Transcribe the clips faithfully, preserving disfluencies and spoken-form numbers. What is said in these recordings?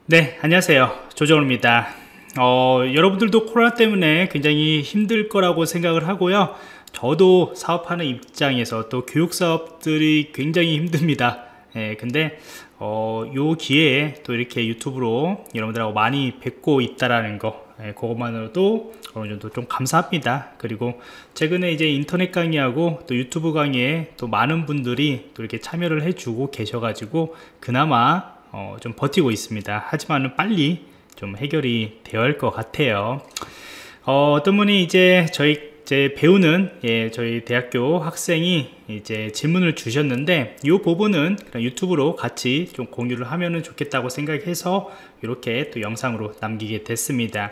네, 안녕하세요. 조정호입니다. 어, 여러분들도 코로나 때문에 굉장히 힘들 거라고 생각을 하고요. 저도 사업하는 입장에서 또 교육 사업들이 굉장히 힘듭니다. 예, 근데 어, 요 기회에 또 이렇게 유튜브로 여러분들하고 많이 뵙고 있다라는 거, 예, 그것만으로도 어느 정도 좀 감사합니다. 그리고 최근에 이제 인터넷 강의하고 또 유튜브 강의에 또 많은 분들이 또 이렇게 참여를 해주고 계셔가지고 그나마 어, 좀 버티고 있습니다. 하지만은 빨리 좀 해결이 되어야 할 것 같아요. 어, 어떤 분이 이제 저희 이제 배우는 예, 저희 대학교 학생이 이제 질문을 주셨는데 이 부분은 그냥 유튜브로 같이 좀 공유를 하면은 좋겠다고 생각해서 이렇게 또 영상으로 남기게 됐습니다.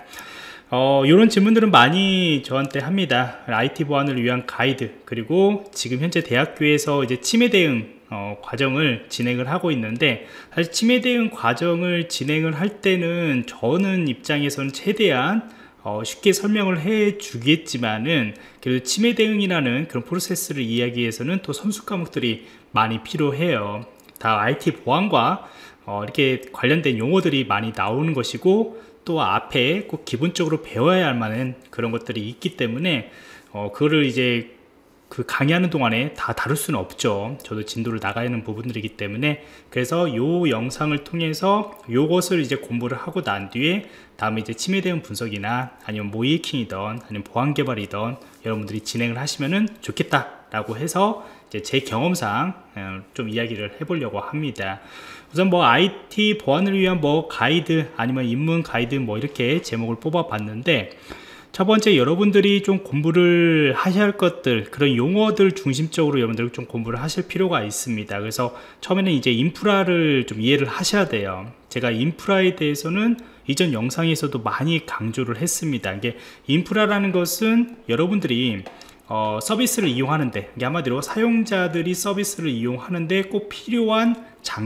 어, 이런 질문들은 많이 저한테 합니다. 아이티 보안을 위한 가이드, 그리고 지금 현재 대학교에서 이제 치매 대응 어, 과정을 진행을 하고 있는데, 사실 치매 대응 과정을 진행을 할 때는 저는 입장에서는 최대한 어, 쉽게 설명을 해 주겠지만은, 그래도 치매 대응이라는 그런 프로세스를 이해하기 위해서는 또 선수 과목들이 많이 필요해요. 다 아이티 보안과 어, 이렇게 관련된 용어들이 많이 나오는 것이고, 또 앞에 꼭 기본적으로 배워야 할 만한 그런 것들이 있기 때문에 어, 그거를 이제 그 강의하는 동안에 다 다룰 수는 없죠. 저도 진도를 나가야 하는 부분들이기 때문에, 그래서 요 영상을 통해서 요것을 이제 공부를 하고 난 뒤에 다음에 이제 치매 대응 분석이나 아니면 모이해킹이든 아니면 보안 개발이든 여러분들이 진행을 하시면은 좋겠다 라고 해서 이제 제 경험상 좀 이야기를 해보려고 합니다. 우선 뭐 아이티 보안을 위한 뭐 가이드 아니면 입문 가이드 뭐 이렇게 제목을 뽑아 봤는데, 첫 번째 여러분들이 좀 공부를 하셔야 할 것들, 그런 용어들 중심적으로 여러분들 좀 공부를 하실 필요가 있습니다. 그래서 처음에는 이제 인프라를 좀 이해를 하셔야 돼요. 제가 인프라에 대해서는 이전 영상에서도 많이 강조를 했습니다. 이게 인프라라는 것은 여러분들이 어, 서비스를 이용하는데, 이게 한마디로 사용자들이 서비스를 이용하는데 꼭 필요한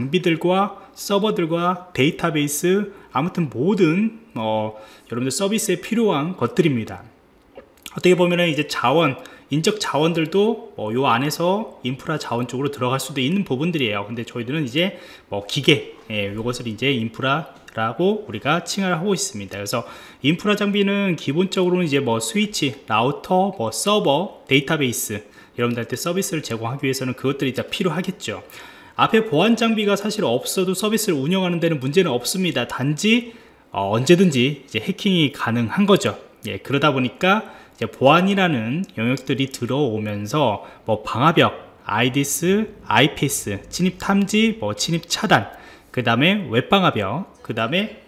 장비들과 서버들과 데이터베이스, 아무튼 모든 어, 여러분들 서비스에 필요한 것들입니다. 어떻게 보면은 이제 자원, 인적 자원들도 어, 요 안에서 인프라 자원 쪽으로 들어갈 수도 있는 부분들이에요. 근데 저희들은 이제 뭐 기계, 예, 요것을 이제 인프라 라고 우리가 칭을 하고 있습니다. 그래서 인프라 장비는 기본적으로는 이제 뭐 스위치, 라우터, 뭐 서버, 데이터베이스, 여러분들한테 서비스를 제공하기 위해서는 그것들이 다 필요하겠죠. 앞에 보안 장비가 사실 없어도 서비스를 운영하는 데는 문제는 없습니다. 단지 어, 언제든지 이제 해킹이 가능한 거죠. 예, 그러다 보니까 이제 보안이라는 영역들이 들어오면서 뭐 방화벽, 아이디스, 아이피에스, 침입 탐지, 뭐 침입 차단, 그 다음에 웹방화벽, 그 다음에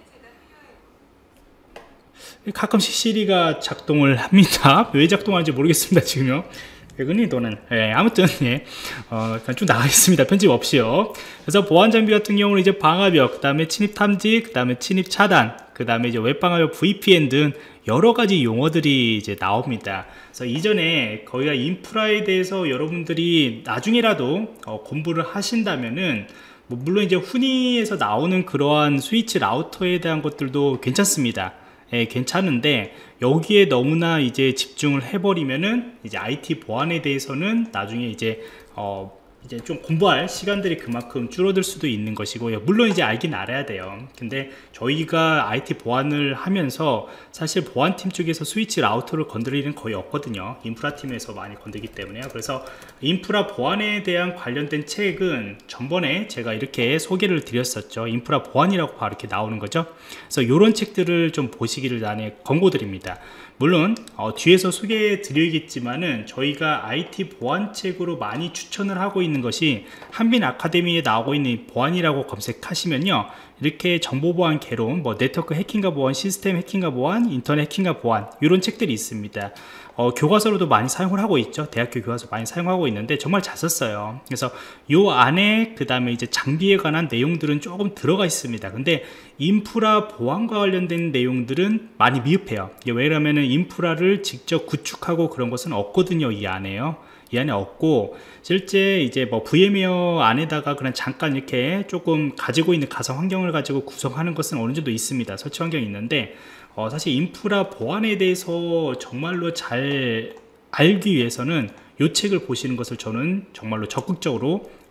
가끔씩 시리가 작동을 합니다. 왜 작동하는지 모르겠습니다. 지금요. 왜그니 너는 예, 아무튼 예, 어, 그냥 좀 나가겠습니다. 편집 없이요. 그래서 보안 장비 같은 경우는 이제 방화벽, 그 다음에 침입 탐지, 그 다음에 침입 차단, 그 다음에 이제 웹방화벽, 브이피엔 등 여러 가지 용어들이 이제 나옵니다. 그래서 이전에 거기가 인프라에 대해서 여러분들이 나중에라도 어, 공부를 하신다면은 뭐 물론 이제 훈이에서 나오는 그러한 스위치 라우터에 대한 것들도 괜찮습니다. 예, 괜찮은데 여기에 너무나 이제 집중을 해버리면은 이제 아이티 보안에 대해서는 나중에 이제 어 이제 좀 공부할 시간들이 그만큼 줄어들 수도 있는 것이고요. 물론 이제 알긴 알아야 돼요. 근데 저희가 아이티 보안을 하면서 사실 보안팀 쪽에서 스위치 라우터를 건드릴 일은 거의 없거든요. 인프라 팀에서 많이 건드리기 때문에요. 그래서 인프라 보안에 대한 관련된 책은 전번에 제가 이렇게 소개를 드렸었죠. 인프라 보안이라고 바로 이렇게 나오는 거죠. 그래서 이런 책들을 좀 보시기를 나는 권고드립니다. 물론 어, 뒤에서 소개해 드리겠지만은 저희가 아이티 보안책으로 많이 추천을 하고 있는 것이 한빈 아카데미에 나오고 있는 보안이라고 검색하시면요, 이렇게 정보보안 개론, 뭐 네트워크 해킹과 보안, 시스템 해킹과 보안, 인터넷 해킹과 보안, 이런 책들이 있습니다. 어, 교과서로도 많이 사용을 하고 있죠. 대학교 교과서 많이 사용하고 있는데 정말 잘 썼어요. 그래서 요 안에 그 다음에 이제 장비에 관한 내용들은 조금 들어가 있습니다. 근데 인프라 보안과 관련된 내용들은 많이 미흡해요. 왜냐하면 인프라를 직접 구축하고 그런 것은 없거든요. 이 안에요. 이 안에 없고, 실제 이제 뭐 브이엠웨어 안에다가 그냥 잠깐 이렇게 조금 가지고 있는 가상 환경을 가지고 구성하는 것은 어느 정도 있습니다. 설치 환경이 있는데 어, 사실 인프라 보안에 대해서 정말로 잘 알기 위해서는 이 책을 보시는 것을 저는 정말로 적극적으로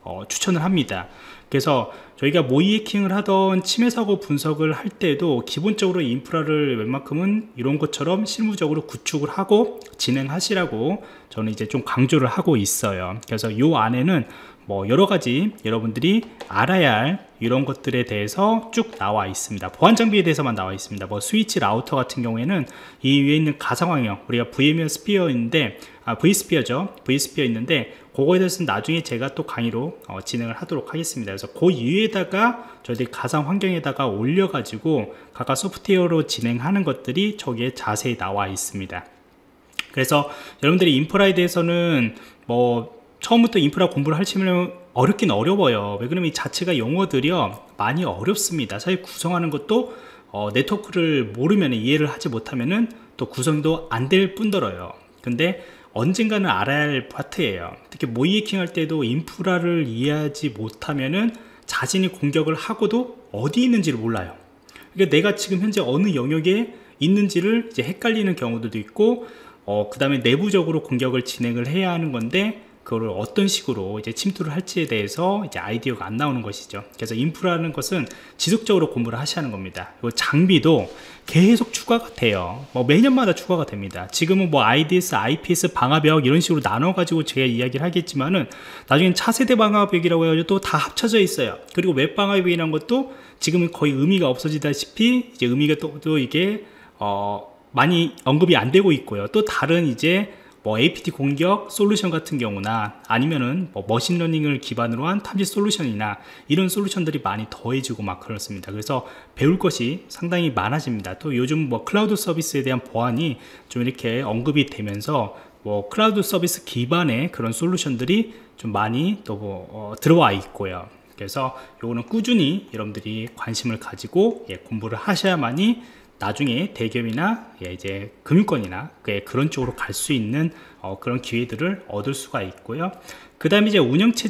어, 추천을 합니다. 그래서 저희가 모의 해킹을 하던 침해 사고 분석을 할 때도 기본적으로 인프라를 웬만큼은 이런 것처럼 실무적으로 구축을 하고 진행하시라고 저는 이제 좀 강조를 하고 있어요. 그래서 이 안에는 뭐 여러 가지 여러분들이 알아야 할 이런 것들에 대해서 쭉 나와 있습니다. 보안 장비에 대해서만 나와 있습니다. 뭐 스위치 라우터 같은 경우에는 이 위에 있는 가상환경, 우리가 브이엠이어 스피어인데 아 브이스피어죠. 브이스피어 있는데 그거에 대해서는 나중에 제가 또 강의로 어, 진행을 하도록 하겠습니다. 그래서 그 위에다가 저희들이 가상 환경에다가 올려 가지고 각각 소프트웨어로 진행하는 것들이 저기에 자세히 나와 있습니다. 그래서 여러분들이 인프라에 대해서는 뭐 처음부터 인프라 공부를 하시면 어렵긴 어려워요. 왜 그러면 이 자체가 용어들이요 많이 어렵습니다. 사실 구성하는 것도 어, 네트워크를 모르면 이해를 하지 못하면은 또 구성도 안 될 뿐더러요. 근데 언젠가는 알아야 할 파트예요. 특히 모의 해킹할 때도 인프라를 이해하지 못하면은 자신이 공격을 하고도 어디 있는지를 몰라요. 그러니까 내가 지금 현재 어느 영역에 있는지를 이제 헷갈리는 경우도 있고 어, 그 다음에 내부적으로 공격을 진행을 해야 하는 건데 그거를 어떤 식으로 이제 침투를 할지에 대해서 이제 아이디어가 안 나오는 것이죠. 그래서 인프라는 것은 지속적으로 공부를 하셔야 하는 겁니다. 그리고 장비도 계속 추가가 돼요. 뭐 매년마다 추가가 됩니다. 지금은 뭐 아이디에스, 아이피에스, 방화벽 이런 식으로 나눠 가지고 제가 이야기를 하겠지만은 나중엔 차세대 방화벽이라고 해가지고 또 다 합쳐져 있어요. 그리고 웹 방화벽이라는 것도 지금은 거의 의미가 없어지다시피 이제 의미가 또, 또 이게 어 많이 언급이 안 되고 있고요. 또 다른 이제 뭐 에이피티 공격 솔루션 같은 경우나 아니면은 뭐 머신러닝을 기반으로 한 탐지 솔루션이나 이런 솔루션들이 많이 더해지고 막 그렇습니다. 그래서 배울 것이 상당히 많아집니다. 또 요즘 뭐 클라우드 서비스에 대한 보안이 좀 이렇게 언급이 되면서 뭐 클라우드 서비스 기반의 그런 솔루션들이 좀 많이 또 뭐 어, 들어와 있고요. 그래서 요거는 꾸준히 여러분들이 관심을 가지고 예, 공부를 하셔야만이 나중에 대기업이나 예, 이제 금융권이나 예, 그런 쪽으로 갈 수 있는 어, 그런 기회들을 얻을 수가 있고요. 그 다음에 이제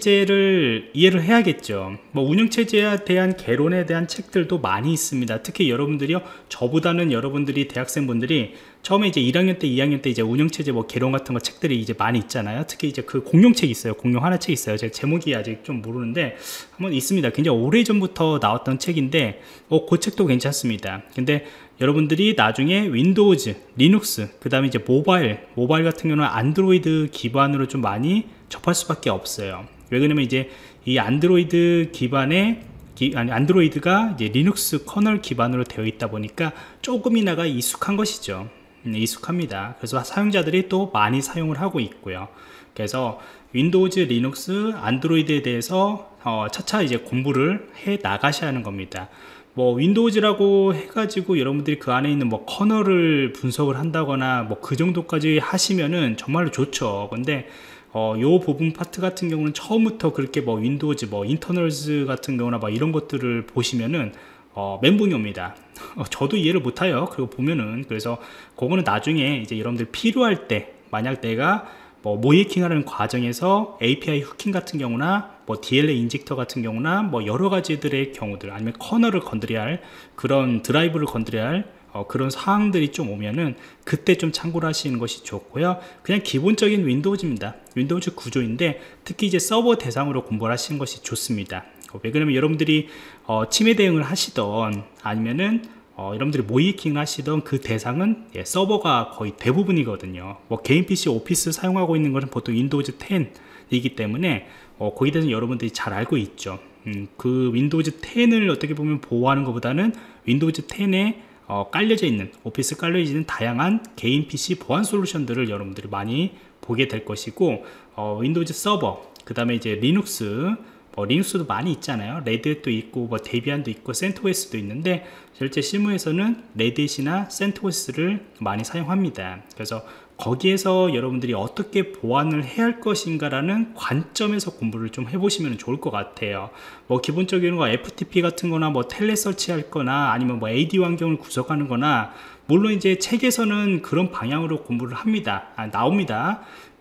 운영체제를 이해를 해야겠죠. 뭐 운영체제에 대한 개론에 대한 책들도 많이 있습니다. 특히 여러분들이요, 저보다는 여러분들이 대학생분들이 처음에 이제 일 학년 때, 이 학년 때 이제 운영체제 뭐 개론 같은 거 책들이 이제 많이 있잖아요. 특히 이제 그 공룡책 있어요. 공룡 하나 책 있어요. 제가 제목이 아직 좀 모르는데 한번 있습니다. 굉장히 오래전부터 나왔던 책인데 어, 그 책도 괜찮습니다. 근데 여러분들이 나중에 윈도우즈, 리눅스, 그 다음에 이제 모바일, 모바일 같은 경우는 안드로이드 기반으로 좀 많이 접할 수밖에 없어요. 왜 그러냐면 이제 이 안드로이드 기반의 기, 아니 안드로이드가 이제 리눅스 커널 기반으로 되어 있다 보니까 조금이나가 익숙한 것이죠. 음, 익숙합니다. 그래서 사용자들이 또 많이 사용을 하고 있고요. 그래서 윈도우즈, 리눅스, 안드로이드에 대해서 어, 차차 이제 공부를 해 나가셔야 하는 겁니다. 뭐 윈도우즈라고 해가지고 여러분들이 그 안에 있는 뭐 커널을 분석을 한다거나 뭐 그 정도까지 하시면은 정말로 좋죠. 근데 어, 요 부분 파트 같은 경우는 처음부터 그렇게 뭐 윈도우즈, 뭐 인터널즈 같은 경우나 뭐 이런 것들을 보시면은 어, 멘붕이 옵니다. 어, 저도 이해를 못해요. 그리고 보면은 그래서 그거는 나중에 이제 여러분들 필요할 때 만약 내가 뭐 모이킹 하는 과정에서 에이피아이 후킹 같은 경우나 뭐 디엘에이 인젝터 같은 경우나 뭐 여러 가지들의 경우들 아니면 커널을 건드려야 할 그런 드라이브를 건드려야 할 어, 그런 사항들이 좀 오면은 그때 좀 참고를 하시는 것이 좋고요. 그냥 기본적인 윈도우즈입니다. 윈도우즈 구조인데 특히 이제 서버 대상으로 공부를 하시는 것이 좋습니다. 어, 왜 그러면 여러분들이 어, 침해 대응을 하시던 아니면은 어, 여러분들이 모이킹 하시던 그 대상은 예, 서버가 거의 대부분이거든요. 뭐 개인 피씨 오피스 사용하고 있는 것은 보통 윈도우즈 텐이기 때문에 어, 거기에 대해서 여러분들이 잘 알고 있죠. 음, 그 윈도우즈 텐을 어떻게 보면 보호하는 것보다는 윈도우즈 텐에 어, 깔려져 있는 오피스 깔려져 있는 다양한 개인 피씨 보안 솔루션들을 여러분들이 많이 보게 될 것이고 어, 윈도우즈 서버, 그 다음에 이제 리눅스, 뭐 리눅스도 많이 있잖아요. 레드햇도 있고 뭐 데비안도 있고 센토스도 있는데 실제 실무에서는 레드햇이나 센토스를 많이 사용합니다. 그래서 거기에서 여러분들이 어떻게 보완을 해야 할 것인가 라는 관점에서 공부를 좀 해보시면 좋을 것 같아요. 뭐 기본적인 거 에프티피 같은 거나 뭐 텔레 설치할 거나 아니면 뭐 에이디 환경을 구성하는 거나 물론 이제 책에서는 그런 방향으로 공부를 합니다. 아, 나옵니다.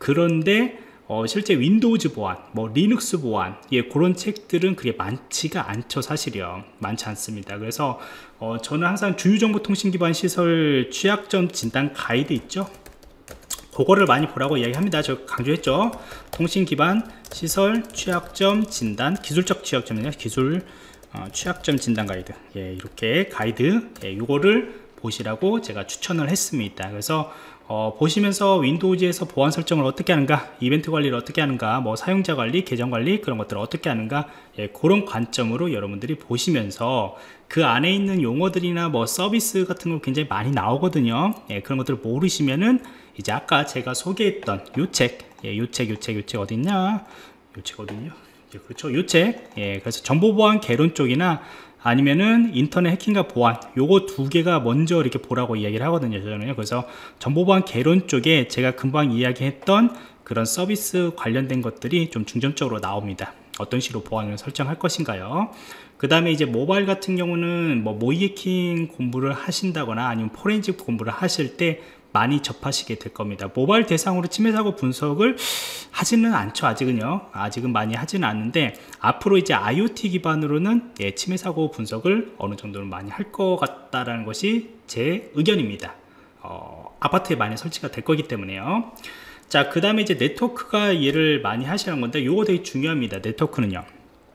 그런데 어, 실제 윈도우즈 보안, 뭐 리눅스 보안, 예, 그런 책들은 그게 많지가 않죠. 사실이요. 많지 않습니다. 그래서 어, 저는 항상 주요정보통신 기반 시설 취약점 진단 가이드 있죠. 그거를 많이 보라고 이야기합니다. 저 강조했죠. 통신 기반 시설 취약점 진단, 기술적 취약점이냐, 기술 어, 취약점 진단 가이드. 예, 이렇게 가이드, 예, 요거를 보시라고 제가 추천을 했습니다. 그래서 어, 보시면서 윈도우즈에서 보안 설정을 어떻게 하는가, 이벤트 관리를 어떻게 하는가, 뭐 사용자 관리, 계정 관리 그런 것들을 어떻게 하는가, 예, 그런 관점으로 여러분들이 보시면서 그 안에 있는 용어들이나 뭐 서비스 같은 거 굉장히 많이 나오거든요. 예, 그런 것들을 모르시면은 이제 아까 제가 소개했던 요 책, 예, 요 책, 요 책, 요 책 어딨냐, 요 책 어딨냐, 예, 그렇죠, 요 책. 예, 그래서 정보보안 개론 쪽이나 아니면은 인터넷 해킹과 보안, 요거 두 개가 먼저 이렇게 보라고 이야기를 하거든요, 저는요. 그래서 정보보안 개론 쪽에 제가 금방 이야기했던 그런 서비스 관련된 것들이 좀 중점적으로 나옵니다. 어떤 식으로 보안을 설정할 것인가요? 그 다음에 이제 모바일 같은 경우는 뭐 모의 해킹 공부를 하신다거나 아니면 포렌식 공부를 하실 때 많이 접하시게 될 겁니다. 모바일 대상으로 침해 사고 분석을 하지는 않죠. 아직은요. 아직은 많이 하지는 않는데 앞으로 이제 아이오티 기반으로는, 예, 침해 사고 분석을 어느 정도는 많이 할 것 같다라는 것이 제 의견입니다. 어, 아파트에 많이 설치가 될 거기 때문에요. 자, 그 다음에 이제 네트워크가 얘를 많이 하시는 건데 요거 되게 중요합니다. 네트워크는요.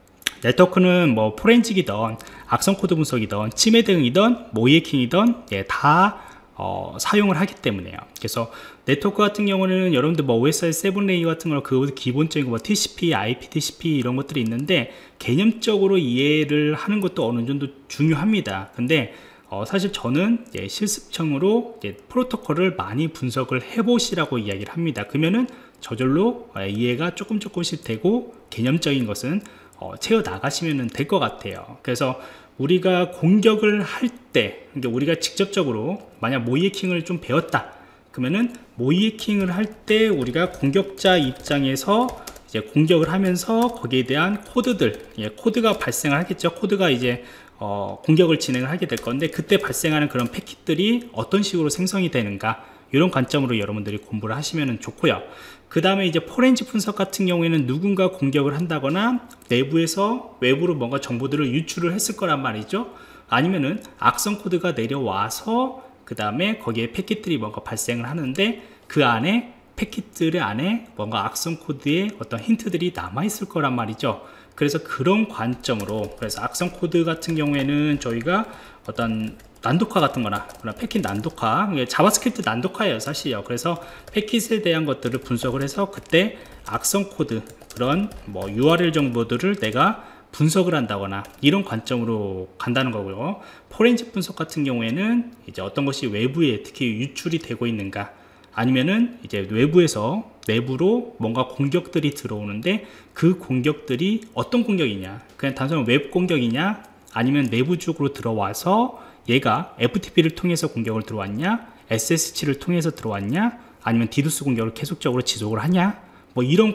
네트워크는 뭐 포렌식이든 악성 코드 분석이든 침해 대응이든 모의 해킹이든, 예, 다 어, 사용을 하기 때문에요. 그래서 네트워크 같은 경우는 여러분들 뭐 오에스아이 세븐 레이어 같은 거, 그 기본적인 뭐 티씨피, 아이피티씨피 이런 것들이 있는데 개념적으로 이해를 하는 것도 어느 정도 중요합니다. 근데 어, 사실 저는, 예, 실습형으로, 예, 프로토콜을 많이 분석을 해보시라고 이야기를 합니다. 그러면은 저절로, 예, 이해가 조금 조금씩 되고 개념적인 것은 어, 채워 나가시면 될 것 같아요. 그래서 우리가 공격을 할 때, 그러니까 우리가 직접적으로 만약 모의 해킹을 좀 배웠다 그러면은 모의 해킹을 할 때 우리가 공격자 입장에서 이제 공격을 하면서 거기에 대한 코드들, 예, 코드가 발생을 하겠죠. 코드가 이제 어, 공격을 진행을 하게 될 건데 그때 발생하는 그런 패킷들이 어떤 식으로 생성이 되는가, 이런 관점으로 여러분들이 공부를 하시면 좋고요. 그 다음에 이제 포렌식 분석 같은 경우에는 누군가 공격을 한다거나 내부에서 외부로 뭔가 정보들을 유출을 했을 거란 말이죠. 아니면은 악성 코드가 내려와서 그 다음에 거기에 패킷들이 뭔가 발생을 하는데 그 안에 패킷들의 안에 뭔가 악성 코드의 어떤 힌트들이 남아 있을 거란 말이죠. 그래서 그런 관점으로, 그래서 악성 코드 같은 경우에는 저희가 어떤 난독화 같은 거나 그런 패킷 난독화, 자바스크립트 난독화예요 사실요. 그래서 패킷에 대한 것들을 분석을 해서 그때 악성 코드, 그런 뭐 유알엘 정보들을 내가 분석을 한다거나 이런 관점으로 간다는 거고요. 포렌식 분석 같은 경우에는 이제 어떤 것이 외부에 특히 유출이 되고 있는가, 아니면은 이제 외부에서 내부로 뭔가 공격들이 들어오는데 그 공격들이 어떤 공격이냐, 그냥 단순한 웹 공격이냐, 아니면 내부적으로 들어와서 얘가 에프티피를 통해서 공격을 들어왔냐, 에스에스치를 통해서 들어왔냐, 아니면 디도스 공격을 계속적으로 지속을 하냐, 뭐 이런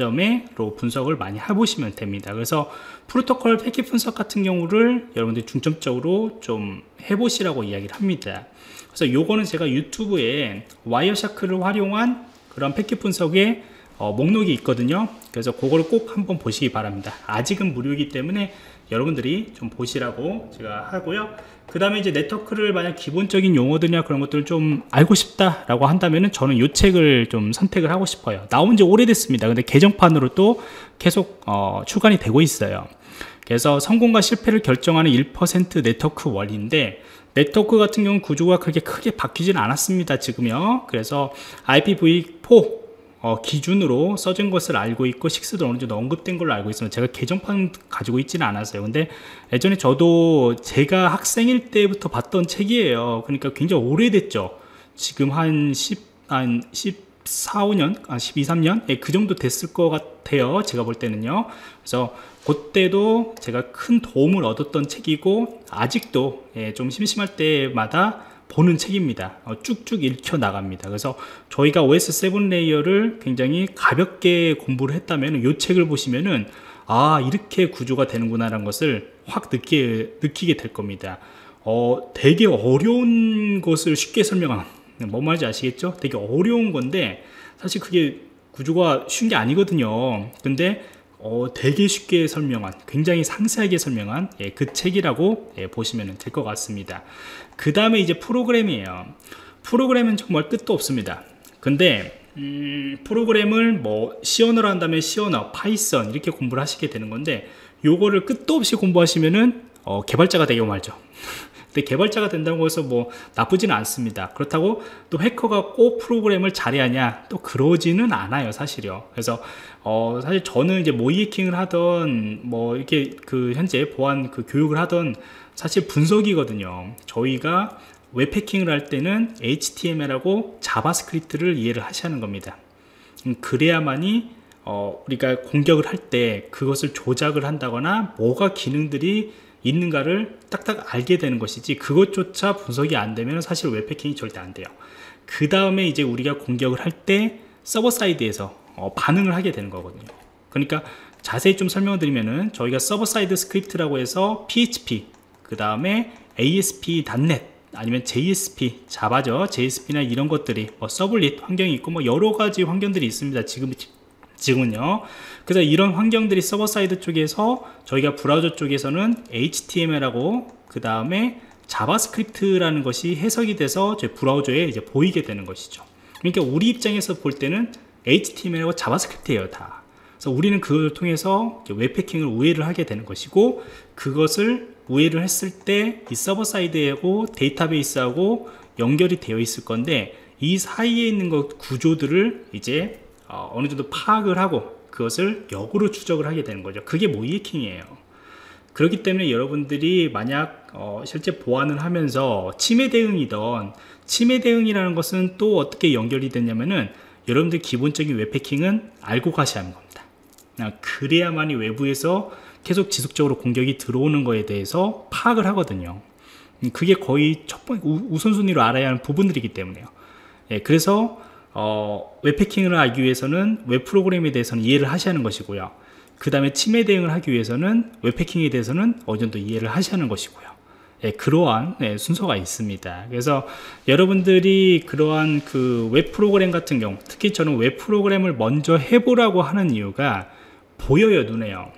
관점으로 분석을 많이 해보시면 됩니다. 그래서 프로토콜 패킷 분석 같은 경우를 여러분들이 중점적으로 좀 해보시라고 이야기를 합니다. 그래서 요거는 제가 유튜브에 와이어샤크를 활용한 그런 패킷 분석의 어, 목록이 있거든요. 그래서 그거를 꼭 한번 보시기 바랍니다. 아직은 무료이기 때문에 여러분들이 좀 보시라고 제가 하고요. 그 다음에 이제 네트워크를 만약 기본적인 용어들이나 그런 것들을 좀 알고 싶다라고 한다면은 저는 이 책을 좀 선택을 하고 싶어요. 나온 지 오래됐습니다. 근데 개정판으로 또 계속 어, 출간이 되고 있어요. 그래서 성공과 실패를 결정하는 일 퍼센트 네트워크 원리인데, 네트워크 같은 경우는 구조가 그렇게 크게 바뀌지는 않았습니다 지금요. 그래서 아이피브이 사 어, 기준으로 써진 것을 알고 있고 식스도 어느 정도 언급된 걸로 알고 있습니다. 제가 개정판 가지고 있지는 않았어요. 근데 예전에 저도 제가 학생일 때부터 봤던 책이에요. 그러니까 굉장히 오래됐죠. 지금 한 십, 한 십사, 오 년, 한 십이, 삼 년? 예, 그 정도 됐을 것 같아요. 제가 볼 때는요. 그래서 그때도 제가 큰 도움을 얻었던 책이고, 아직도 예, 좀 심심할 때마다 보는 책입니다. 어, 쭉쭉 읽혀 나갑니다. 그래서 저희가 오에스 세븐 레이어를 굉장히 가볍게 공부를 했다면 이 책을 보시면은 아, 이렇게 구조가 되는구나 라는 것을 확 느끼, 느끼게 될 겁니다. 어, 되게 어려운 것을 쉽게 설명한, 뭔 말인지 아시겠죠? 되게 어려운 건데 사실 그게 구조가 쉬운 게 아니거든요. 근데 어, 되게 쉽게 설명한, 굉장히 상세하게 설명한 예, 그 책이라고 예, 보시면 될 것 같습니다. 그 다음에 이제 프로그램이에요. 프로그램은 정말 끝도 없습니다. 근데 음, 프로그램을 뭐 C 언어로 한다면 C 언어, 파이썬 이렇게 공부를 하시게 되는 건데, 요거를 끝도 없이 공부하시면은 어, 개발자가 되고 말죠. 근데 개발자가 된다고 해서 뭐 나쁘지는 않습니다. 그렇다고 또 해커가 꼭 프로그램을 잘해야 하냐, 또 그러지는 않아요, 사실요. 그래서 어 사실 저는 이제 모의 해킹을 하던 뭐 이렇게 그 현재 보안 그 교육을 하던 사실 분석이거든요. 저희가 웹 해킹을 할 때는 에이치티엠엘하고 자바스크립트를 이해를 하셔야 하는 겁니다. 음, 그래야만이 어 우리가 공격을 할 때 그것을 조작을 한다거나 뭐가 기능들이 있는가를 딱딱 알게 되는 것이지, 그것조차 분석이 안 되면 사실 웹 해킹이 절대 안 돼요. 그 다음에 이제 우리가 공격을 할 때 서버 사이드에서 어, 반응을 하게 되는 거거든요. 그러니까 자세히 좀 설명을 드리면은, 저희가 서버 사이드 스크립트라고 해서 피에이치피, 그 다음에 에이에스피 닷 넷 아니면 제이에스피, 자바죠. 제이에스피나 이런 것들이 뭐 서블릿 환경이 있고 뭐 여러 가지 환경들이 있습니다. 지금 지금은요. 그래서 이런 환경들이 서버 사이드 쪽에서, 저희가 브라우저 쪽에서는 에이치티엠엘하고 그 다음에 자바스크립트라는 것이 해석이 돼서 제 브라우저에 이제 보이게 되는 것이죠. 그러니까 우리 입장에서 볼 때는 에이치티엠엘하고 자바스크립트예요, 다. 그래서 우리는 그걸 통해서 웹 해킹을 우회를 하게 되는 것이고, 그것을 우회를 했을 때 이 서버 사이드하고 데이터베이스하고 연결이 되어 있을 건데, 이 사이에 있는 것 구조들을 이제 어, 어느 정도 파악을 하고 그것을 역으로 추적을 하게 되는 거죠. 그게 모의 해킹이에요. 그렇기 때문에 여러분들이 만약 어, 실제 보안을 하면서 침해 대응이던, 침해 대응이라는 것은 또 어떻게 연결이 되냐면은, 여러분들 기본적인 웹 해킹은 알고 가셔야 하는 겁니다. 그래야만이 외부에서 계속 지속적으로 공격이 들어오는 거에 대해서 파악을 하거든요. 그게 거의 첫 번째 우선순위로 알아야 하는 부분들이기 때문에요. 예, 그래서 어, 웹 해킹을 하기 위해서는 웹 프로그램에 대해서는 이해를 하셔야 하는 것이고요. 그 다음에 침해 대응을 하기 위해서는 웹 해킹에 대해서는 어느 정도 이해를 하셔야 하는 것이고요. 예, 그러한 네, 순서가 있습니다. 그래서 여러분들이 그러한 그 웹 프로그램 같은 경우, 특히 저는 웹 프로그램을 먼저 해보라고 하는 이유가 보여요, 눈에요.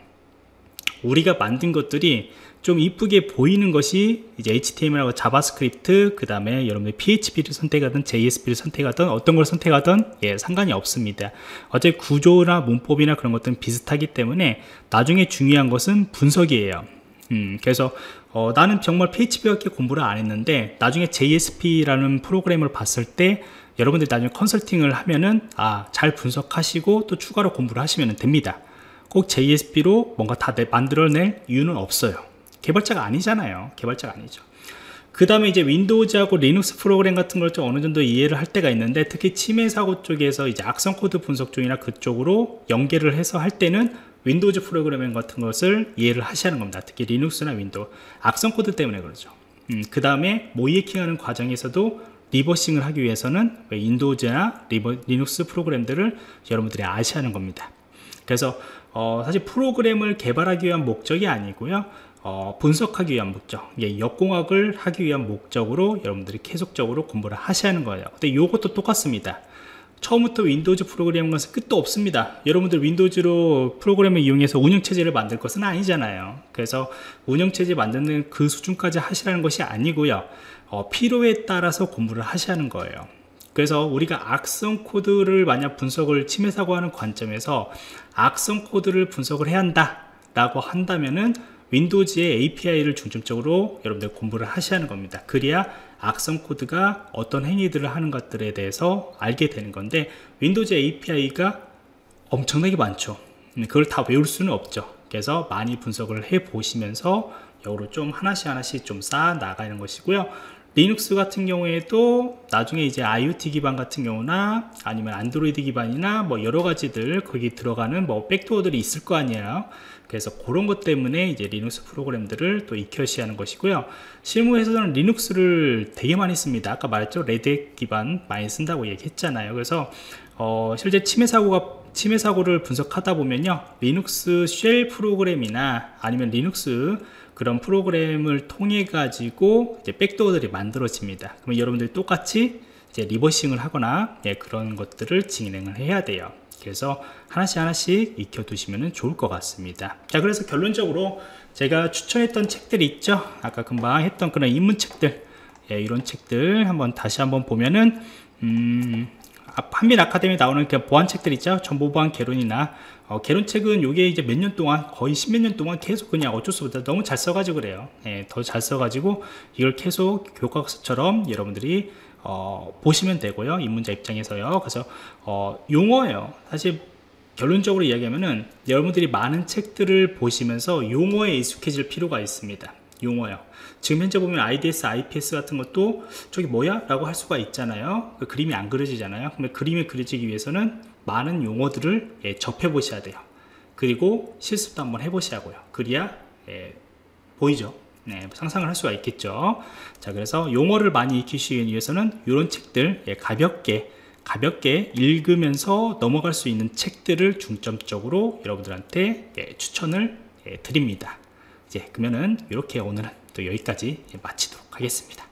우리가 만든 것들이 좀 이쁘게 보이는 것이 이제 에이치티엠엘하고 자바스크립트, 그 다음에 여러분들 피에이치피를 선택하든 제이에스피를 선택하든 어떤 걸 선택하든 예, 상관이 없습니다. 어차피 구조나 문법이나 그런 것들은 비슷하기 때문에 나중에 중요한 것은 분석이에요. 음, 그래서 어, 나는 정말 피에이치피밖에 공부를 안 했는데 나중에 제이에스피라는 프로그램을 봤을 때 여러분들이 나중에 컨설팅을 하면은 아, 잘 분석하시고 또 추가로 공부를 하시면 됩니다. 꼭 제이에스피로 뭔가 다 만들어낼 이유는 없어요. 개발자가 아니잖아요. 개발자가 아니죠. 그 다음에 이제 윈도우즈하고 리눅스 프로그램 같은 걸 좀 어느 정도 이해를 할 때가 있는데, 특히 침해 사고 쪽에서 이제 악성 코드 분석 쪽이나 그쪽으로 연계를 해서 할 때는 윈도우즈 프로그램 같은 것을 이해를 하셔야 하는 겁니다. 특히 리눅스나 윈도우 악성 코드 때문에 그러죠. 음, 그 다음에 모의 해킹하는 과정에서도 리버싱을 하기 위해서는 윈도우즈나 리버, 리눅스 프로그램들을 여러분들이 아셔야 하는 겁니다. 그래서 어, 사실 프로그램을 개발하기 위한 목적이 아니고요, 어, 분석하기 위한 목적, 예, 역공학을 하기 위한 목적으로 여러분들이 계속적으로 공부를 하셔야 하는 거예요. 근데 이것도 똑같습니다. 처음부터 윈도우즈 프로그램 것은 끝도 없습니다. 여러분들 윈도우즈로 프로그램을 이용해서 운영체제를 만들 것은 아니잖아요. 그래서 운영체제 만드는 그 수준까지 하시라는 것이 아니고요, 어, 필요에 따라서 공부를 하셔야 하는 거예요. 그래서 우리가 악성 코드를 만약 분석을 침해 사고하는 관점에서 악성 코드를 분석을 해야 한다 라고 한다면은 윈도우즈의 에이피아이를 중점적으로 여러분들 공부를 하셔야 하는 겁니다. 그래야 악성 코드가 어떤 행위들을 하는 것들에 대해서 알게 되는 건데, 윈도우즈 에이피아이가 엄청나게 많죠. 그걸 다 외울 수는 없죠. 그래서 많이 분석을 해 보시면서 역으로 좀 하나씩 하나씩 좀 쌓아 나가는 것이고요. 리눅스 같은 경우에도 나중에 이제 아이오티 기반 같은 경우나 아니면 안드로이드 기반이나 뭐 여러 가지들 거기 들어가는 뭐 백도어들이 있을 거 아니에요. 그래서 그런 것 때문에 이제 리눅스 프로그램들을 또 익혀셔야 하는 것이고요. 실무에서는 리눅스를 되게 많이 씁니다. 아까 말했죠, 레드햇 기반 많이 쓴다고 얘기했잖아요. 그래서 어, 실제 침해 사고가 침해 사고를 분석하다 보면요, 리눅스 쉘 프로그램이나 아니면 리눅스 그런 프로그램을 통해 가지고 이제 백도어들이 만들어집니다. 그러면 여러분들이 똑같이 이제 리버싱을 하거나 예, 그런 것들을 진행을 해야 돼요. 그래서 하나씩 하나씩 익혀 두시면 좋을 것 같습니다. 자, 그래서 결론적으로 제가 추천했던 책들이 있죠. 아까 금방 했던 그런 입문책들, 예, 이런 책들 한번 다시 한번 보면은 음, 한빛 아카데미에 나오는 그 보안책들 있죠. 정보보안 개론이나 어, 개론책은 요게 이제 몇 년 동안, 거의 십몇 년 동안 계속 그냥 어쩔 수 없다 너무 잘 써가지고 그래요. 예, 더 잘 써가지고 이걸 계속 교과서처럼 여러분들이 어, 보시면 되고요. 입문자 입장에서요. 그래서 어, 용어예요. 사실 결론적으로 이야기하면은 여러분들이 많은 책들을 보시면서 용어에 익숙해질 필요가 있습니다. 용어요. 지금 현재 보면 아이디에스, 아이피에스 같은 것도 저기 뭐야? 라고 할 수가 있잖아요. 그 그림이 안 그려지잖아요. 그러면 그림이 그려지기 위해서는 많은 용어들을 예, 접해 보셔야 돼요. 그리고 실습도 한번 해 보셔야고요. 그래야 예, 보이죠. 네, 상상을 할 수가 있겠죠. 자, 그래서 용어를 많이 익히시기 위해서는 이런 책들 예, 가볍게 가볍게 읽으면서 넘어갈 수 있는 책들을 중점적으로 여러분들한테 예, 추천을 예, 드립니다. 이제 그러면은 이렇게 오늘은 또 여기까지 마치도록 하겠습니다.